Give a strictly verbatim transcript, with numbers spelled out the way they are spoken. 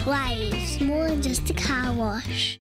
Why, it's more than just a car wash.